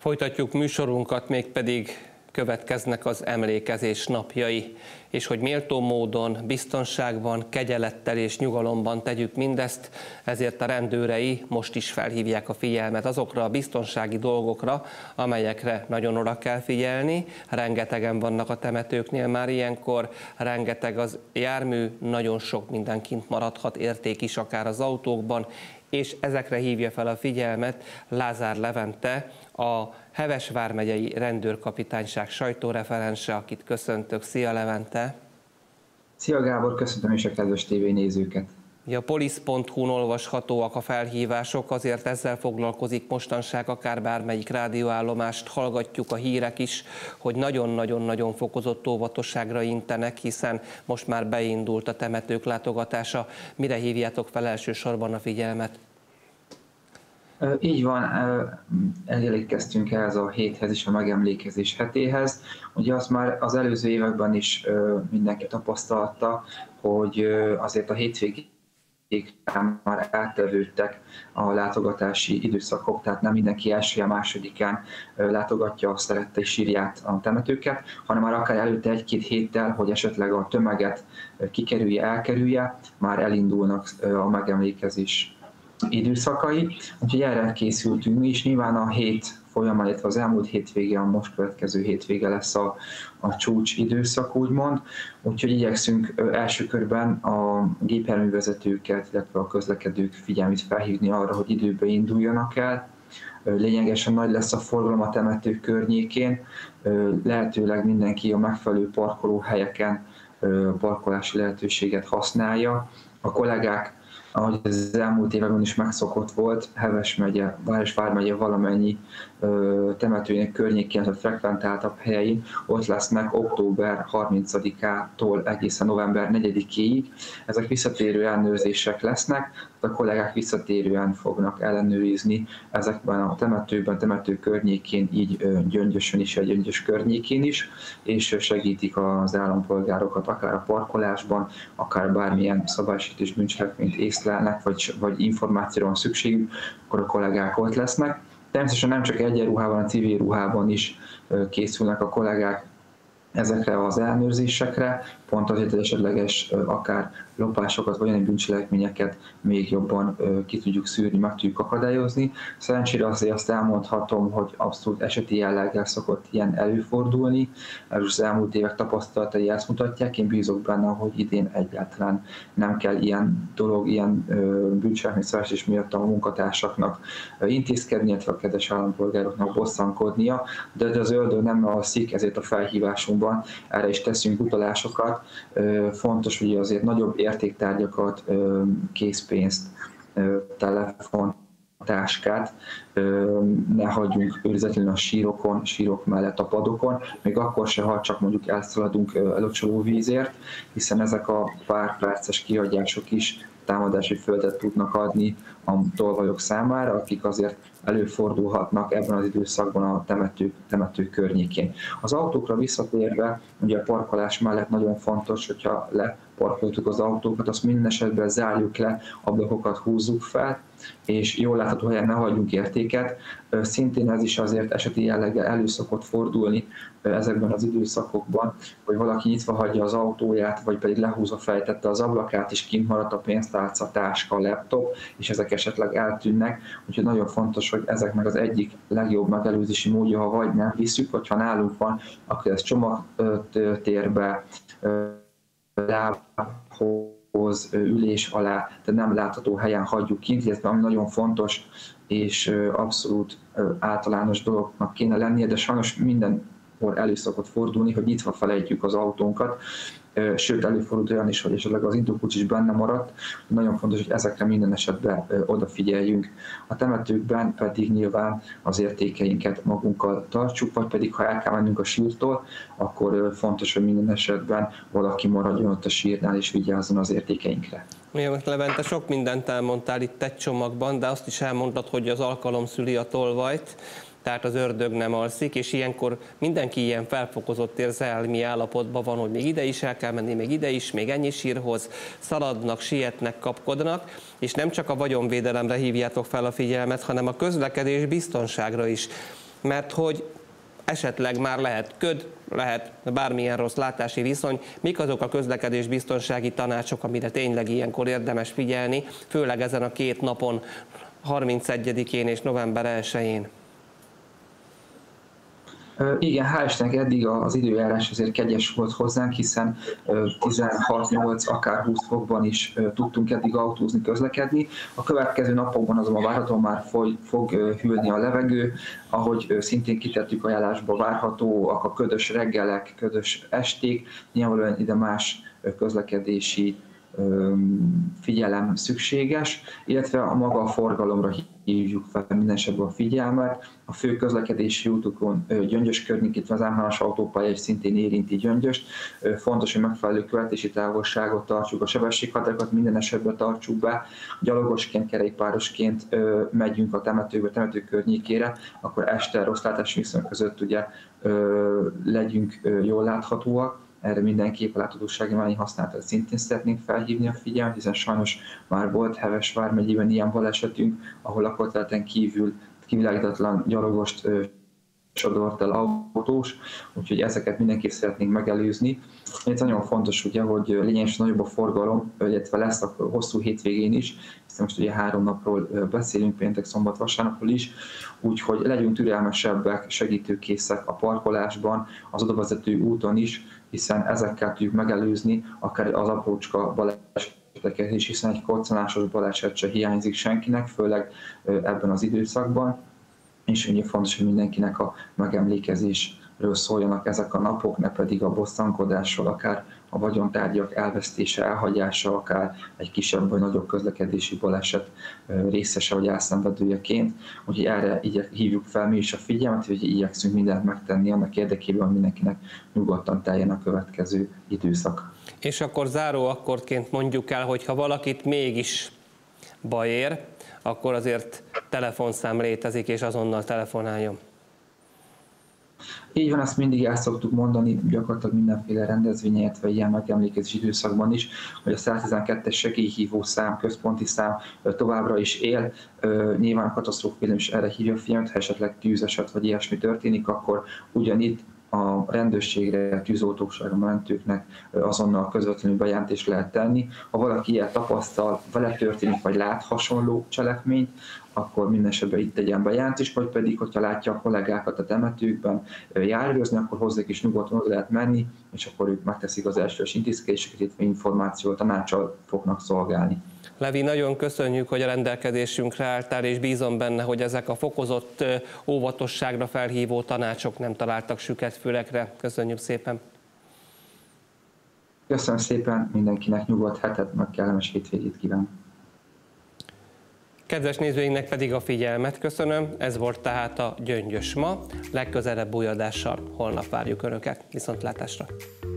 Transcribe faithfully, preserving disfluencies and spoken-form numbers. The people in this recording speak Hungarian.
Folytatjuk műsorunkat, mégpedig következnek az emlékezés napjai, és hogy méltó módon, biztonságban, kegyelettel és nyugalomban tegyük mindezt, ezért a rendőrei most is felhívják a figyelmet azokra a biztonsági dolgokra, amelyekre nagyon oda kell figyelni. Rengetegen vannak a temetőknél már ilyenkor, rengeteg az jármű, nagyon sok minden kint maradhat, érték is akár az autókban, és ezekre hívja fel a figyelmet Lázár Levente, a Heves vármegyei rendőrkapitányság sajtóreferense, akit köszöntök. Szia Levente! Szia Gábor, köszöntöm is a kedves tévénézőket! A polisz pont hu-n olvashatóak a felhívások, azért ezzel foglalkozik mostanság akár bármelyik rádióállomást, hallgatjuk a hírek is, hogy nagyon-nagyon-nagyon fokozott óvatosságra intenek, hiszen most már beindult a temetők látogatása. Mire hívjátok fel elsősorban a figyelmet? Így van, elérkeztünk ehhez a héthez is, a megemlékezés hetéhez. Ugye azt már az előző években is mindenki tapasztalta, hogy azért a hétvégén már eltevődtek a látogatási időszakok, tehát nem mindenki elsője, másodikán látogatja a szerettei sírját, a temetőket, hanem már akár előtte egy-két héttel, hogy esetleg a tömeget kikerülje, elkerülje, már elindulnak a megemlékezés időszakai, úgyhogy erre készültünk mi is. Nyilván a hét folyamán, illetve az elmúlt hétvége, a most következő hétvége lesz a, a csúcs időszak, úgymond. Úgyhogy igyekszünk első körben a gépjárművezetőket, illetve a közlekedők figyelmét felhívni arra, hogy időben induljanak el. Lényegesen nagy lesz a forgalom a temetők környékén, lehetőleg mindenki a megfelelő parkolóhelyeken parkolási lehetőséget használja. A kollégák, ahogy az elmúlt években is megszokott volt, Heves megye, Város vármegye valamennyi ö, temetőjének környékén, a frekventáltabb helyein, ott lesznek október harmincadikától egészen november negyedikéig. Ezek visszatérő ellenőrzések lesznek, a kollégák visszatérően fognak ellenőrizni ezekben a temetőben, temető környékén, így ö, Gyöngyösön is, vagy Gyöngyös környékén is, és segítik az állampolgárokat akár a parkolásban, akár bármilyen szabálysértés bűncselekményt észlelnek, vagy, vagy információra van szükségük, akkor a kollégák ott lesznek. Természetesen nem csak egyenruhában, a civil ruhában is készülnek a kollégák ezekre az ellenőrzésekre, pont azért, hogy esetleges akár lopásokat vagy olyan bűncselekményeket még jobban ki tudjuk szűrni, meg tudjuk akadályozni. Szerencsére azért azt elmondhatom, hogy abszolút eseti jelleggel szokott ilyen előfordulni. Az elmúlt évek tapasztalatai ezt mutatják, én bízok benne, hogy idén egyáltalán nem kell ilyen dolog, ilyen bűncselekmény szerzés miatt a munkatársaknak intézkedni, illetve a kedves állampolgároknak bosszankodnia, de az ördög nem alszik, ezért a felhívásunkban erre is teszünk utalásokat. Fontos, hogy azért nagyobb értéktárgyakat, készpénzt, telefon, táskát ne hagyjunk őrizetlenül a sírokon, sírok mellett a padokon, még akkor se, ha csak mondjuk elszaladunk elocsoló vízért, hiszen ezek a pár perces kihagyások is támadási földet tudnak adni a tolvajok számára, akik azért előfordulhatnak ebben az időszakban a temető, temető környékén. Az autókra visszatérve, ugye a parkolás mellett nagyon fontos, hogyha leparkoltuk az autókat, azt minden esetben zárjuk le, ablakokat húzzuk fel, és jól látható helyen ne hagyjunk értéket. Szintén ez is azért eseti jelleggel elő szokott fordulni ezekben az időszakokban, hogy valaki nyitva hagyja az autóját, vagy pedig lehúzva fejtette az ablakát, és kint maradt a pénztárca, táska, laptop, és ezek esetleg eltűnnek. Úgyhogy nagyon fontos, hogy ezeknek az egyik legjobb megelőzési módja, ha vagy nem visszük, vagy ha nálunk van, akkor ez csomagtérbe, lábhoz, ülés alá, de nem látható helyen hagyjuk kint, illetve ami nagyon fontos és abszolút általános dolognak kéne lennie, de sajnos mindenhol elő szokott fordulni, hogy nyitva felejtjük az autónkat, sőt előfordul olyan is, hogy esetleg az indókulcs is benne maradt. Nagyon fontos, hogy ezekre minden esetben odafigyeljünk. A temetőkben pedig nyilván az értékeinket magunkkal tartsuk, vagy pedig ha el kell mennünk a sírtól, akkor fontos, hogy minden esetben valaki maradjon ott a sírnál és vigyázzon az értékeinkre. Milyen Levente, sok mindent elmondtál itt egy csomagban, de azt is elmondtad, hogy az alkalom szüli a tolvajt, tehát az ördög nem alszik, és ilyenkor mindenki ilyen felfokozott érzelmi állapotban van, hogy még ide is el kell menni, még ide is, még ennyi sírhoz, szaladnak, sietnek, kapkodnak, és nem csak a vagyonvédelemre hívjátok fel a figyelmet, hanem a közlekedés biztonságra is. mert hogy esetleg már lehet köd, lehet bármilyen rossz látási viszony. Mik azok a közlekedésbiztonsági tanácsok, amire tényleg ilyenkor érdemes figyelni, főleg ezen a két napon, harmincegyedikén és november elsején? Igen, hál' Istennek eddig az időjárás azért kegyes volt hozzánk, hiszen tizenhat-nyolc, akár húsz fokban is tudtunk eddig autózni, közlekedni. A következő napokban azonban várhatóan már fog hűlni a levegő, ahogy szintén kitettük ajánlásba, várhatóak a ködös reggelek, ködös esték, nyilvánvalóan ide más közlekedési figyelem szükséges, illetve a maga a forgalomra hívjuk fel minden esetben a figyelmet. A fő közlekedési útokon Gyöngyös környékét, az ámhálas autópálya is szintén érinti Gyöngyöst. Fontos, hogy megfelelő követési távolságot tartsuk, a sebességhatárokat minden esetben tartsuk be. Gyalogosként, kerékpárosként megyünk a temetőbe, temető környékére, akkor este rossz látási viszony között ugye legyünk jól láthatóak. Erre mindenképp a láthatósági mányi használatát szintén szeretnénk felhívni a figyelmet, hiszen sajnos már volt Heves vármegyében ilyen balesetünk, ahol lakóterületen kívül kivilágítatlan gyalogost sodort el autós, úgyhogy ezeket mindenképp szeretnénk megelőzni. Ez nagyon fontos, ugye, hogy lényegesen nagyobb a forgalom, illetve lesz a hosszú hétvégén is, hiszen most ugye három napról beszélünk, péntek, szombat, vasárnapról is, úgyhogy legyünk türelmesebbek, segítőkészek a parkolásban, az odavezető úton is, hiszen ezekkel tudjuk megelőzni akár az aprócska baleseteket is, hiszen egy koccanásos baleset se hiányzik senkinek, főleg ebben az időszakban, és ugye fontos, hogy mindenkinek a megemlékezésről szóljanak ezek a napok, ne pedig a bosszankodásról, akár a vagyontárgyak elvesztése, elhagyása, akár egy kisebb vagy nagyobb közlekedési baleset részese vagy elszenvedőjeként. Úgyhogy erre így hívjuk fel mi is a figyelmet, hogy igyekszünk mindent megtenni annak érdekében, hogy mindenkinek nyugodtan teljen a következő időszak. És akkor záró akkordként mondjuk el, hogy ha valakit mégis baj ér, akkor azért telefonszám létezik, és azonnal telefonáljon. Így van, ezt mindig el szoktuk mondani, gyakorlatilag mindenféle rendezvényen, illetve ilyen megemlékezési időszakban is, hogy a száztizenkettes segélyhívó szám, központi szám továbbra is él. Nyilván a katasztrófavédelem is erre hívja a figyelmet, ha esetleg tűzeset vagy ilyesmi történik, akkor ugyanitt a rendőrségre, tűzoltókságra, mentőknek azonnal közvetlenül bejelentést lehet tenni. Ha valaki ilyet tapasztal, vele történik, vagy lát hasonló cselekményt, akkor minden esetben itt tegyen bejelentést, vagy pedig, hogyha látja a kollégákat a temetőkben járőrözni, akkor hozzá is nyugodtan oda lehet menni, és akkor ők megteszik az elsős intézkedéseket, illetve információt, tanáccsal fognak szolgálni. Levi, nagyon köszönjük, hogy a rendelkezésünkre álltál, és bízom benne, hogy ezek a fokozott óvatosságra felhívó tanácsok nem találtak süket fülekre. Köszönjük szépen! Köszönöm szépen, mindenkinek nyugodt hetet, meg kellemes hétvégét kívánok! Kedves nézőinknek pedig a figyelmet köszönöm, ez volt tehát a Gyöngyös ma, legközelebb új adással holnap várjuk Önöket, viszontlátásra!